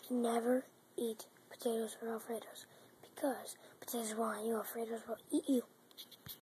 Never eat potatoes or Alfredos, because potatoes will want you, Alfredos will eat you.